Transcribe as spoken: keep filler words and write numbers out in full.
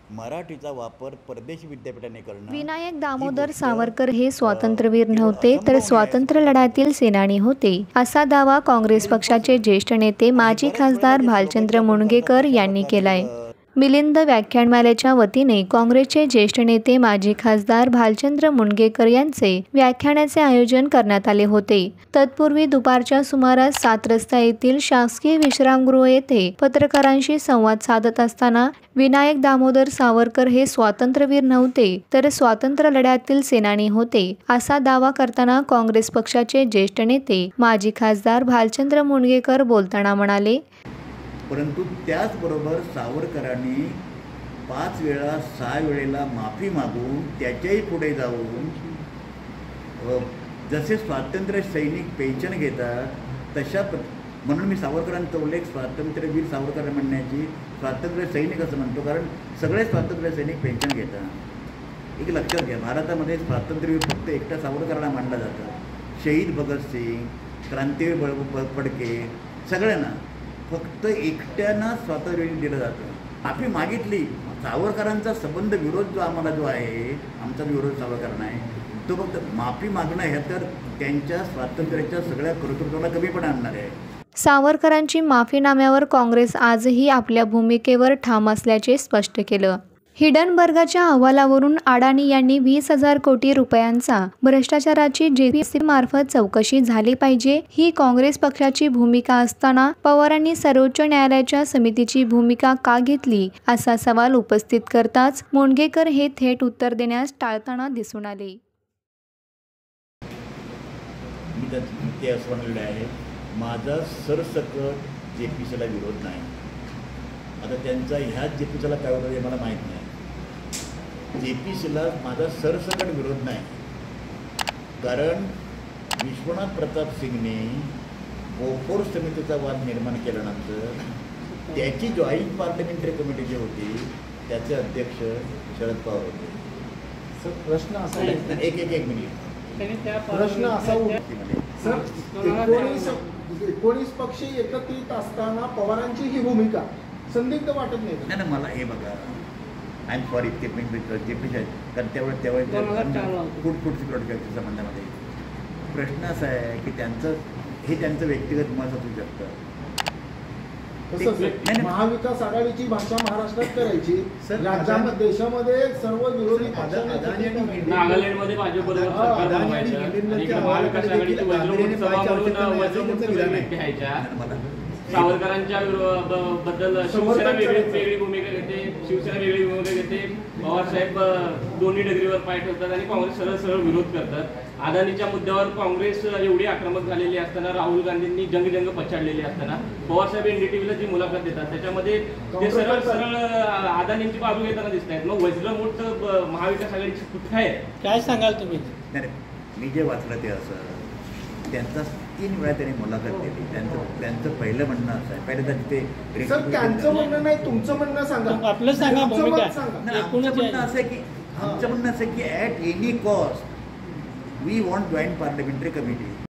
मराठीचा वापर परदेशी विद्यापीठाने करणं। विनायक दामोदर सावरकर हे स्वातंत्र्यवीर नव्हते तर स्वातंत्र्य लढ्यातील सेनानी होते, असा दावा काँग्रेस पक्षाचे ज्येष्ठ नेते माजी खासदार भालचंद्र मुणगेकर यांनी केलाय। मिलिंद व्याख्यानमालेच्या वतीने काँग्रेसचे ज्येष्ठ नेते माजी खासदार भालचंद्र मुणगेकर यांचे व्याख्यानाचे आयोजन करण्यात आले होते। तत्पूर्वी दुपारच्या सुमारास सात रस्ता येथील शासकीय विश्रामगृह येथे पत्रकारांशी संवाद साधत असताना विनायक दामोदर सावरकर हे स्वातंत्र्यवीर नव्हते तर स्वातंत्र्य लढ्यातील सेनानी होते, असा दावा करताना काँग्रेस पक्षाचे ज्येष्ठ नेते माजी खासदार भालचंद्र मुणगेकर बोलताना म्हणाले, परंतु त्याचबरोबर सावरकरांनी पाच वेळा सहा वेळेला माफी मागून त्याच्याही पुढे जाऊन जसे स्वातंत्र्य सैनिक पेन्शन घेतात तशा म्हणून मी सावरकरांचा उल्लेख स्वातंत्र्यवीर सावरकर म्हणण्याची स्वातंत्र्य सैनिक असं म्हणतो, कारण सगळे स्वातंत्र्य सैनिक पेन्शन घेतात। एक लक्षात घ्या, भारतामध्ये स्वातंत्र्यवीर फक्त एकटा सावरकरांना मानलं जातं। शहीद भगतसिंग, क्रांतीवीर फडके सगळ्यांना फक्त एकट्यांना स्वातंत्र्य दिलं जातं। माफी मागितली, सावरकरांचा संबंध विरोध जो आम्हाला जो आहे, आमचा विरोध सावरकरांना आहे, तो फक्त माफी मागणं हे तर त्यांच्या स्वातंत्र्याच्या सगळ्या कर्तृत्वाला कमीपणा आणणार आहे। सावरकरांची माफीनाम्यावर काँग्रेस आजही आपल्या भूमिकेवर ठाम असल्याचे स्पष्ट केलं। हिडनबर्गच्या अहवालावरून अडाणी यांनी वीस हजार कोटी रुपयांचा भ्रष्टाचाराची जेपीसी मार्फत चौकशी झाली पाहिजे ही काँग्रेस पक्षाची भूमिका असताना पवारांनी सर्वोच्च न्यायालयाच्या समितीची भूमिका का घेतली, असा सवाल उपस्थित करताच मुणगेकर हे थेट उत्तर देण्यास टाळताना दिसून आले। मी ते असं म्हणलेलं आहे, माझा सरसकट जेपीसीला विरोध नाही। आता त्यांचा ह्याच जेपीसीला काय होतं हे मला माहीत नाही। जेपीसीला माझा सरसकट विरोध नाही, कारण विश्वनाथ प्रताप सिंगने बोफोर समितीचा वाद निर्माण केल्यानंतर त्याची जॉईंट पार्लमेंटरी कमिटी जी होती त्याचे अध्यक्ष शरद पवार होते। सर प्रश्न असा एक एक एक मिनिट प्रश्न असा सर एकोणीस एकोणीस पक्षी एकत्रित असताना पवारांची ही भूमिका संदिग्ध वाटत नाही? नाही, मला हे बघा, आय एम सॉरी ते जे पी आहेत, कारण त्यावेळेस त्यावेळेस फूड फूड सिक्युरिटीच्या संबंधामध्ये प्रश्न असा आहे की त्यांचं हे त्यांचं व्यक्तिगत मत असू शकतं। महाविकास आघाडीची भाषा महाराष्ट्रात करायची, राज्यामध्ये देशामध्ये सर्व विरोधी नागालँडमध्ये भाजपबरोबर सरकार बनवायचं, महाविकास आघाडीची घ्यायच्या, सावरकरांच्या बद्दल शिवसेना वेगळी वेगळी भूमिका घेते, शिवसेना वेगळी भूमिका घेते, पवारसाहेब दोन्ही डगरीवर पाय ठेवतात आणि काँग्रेस सरळ सरळ विरोध करतात। अदानीच्या मुद्द्यावर काँग्रेस एवढी आक्रमक झालेली असताना, राहुल गांधींनी जंग जंग पछाडलेली असताना पवारसाहेब एनडीटीव्हीला जी मुलाखत देतात त्याच्यामध्ये ते सरळ सरळ अदानींची बाजू घेताना दिसत आहेत। मग वज्र मोठ महाविकास आघाडीची कुठे आहे, काय सांगाल तुम्ही? मी जे वाचलं ते असं, त्यांचा तीन वेळा त्यांनी मुलाखत दिली। त्यांचं त्यांचं पहिलं म्हणणं असं आहे, पहिलं तर ते त्यांचं म्हणणं नाही, तुमचं म्हणणं सांगा, आपलं सांगा। आमचं म्हणणं असं आहे की आमचं म्हणणं असं आहे की at any cost we want joint parliamentary committee.